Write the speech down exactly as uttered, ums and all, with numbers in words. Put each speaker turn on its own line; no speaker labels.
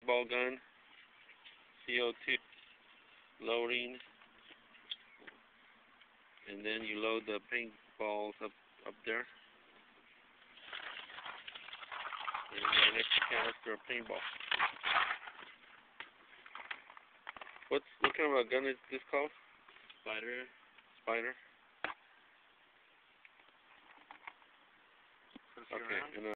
paintball gun. C O two loading. And then you load the paintballs up up there. And you get an extra canister of paintball. What's what kind of a gun is this called?
Spyder.
Spyder.
Okay.
And, uh,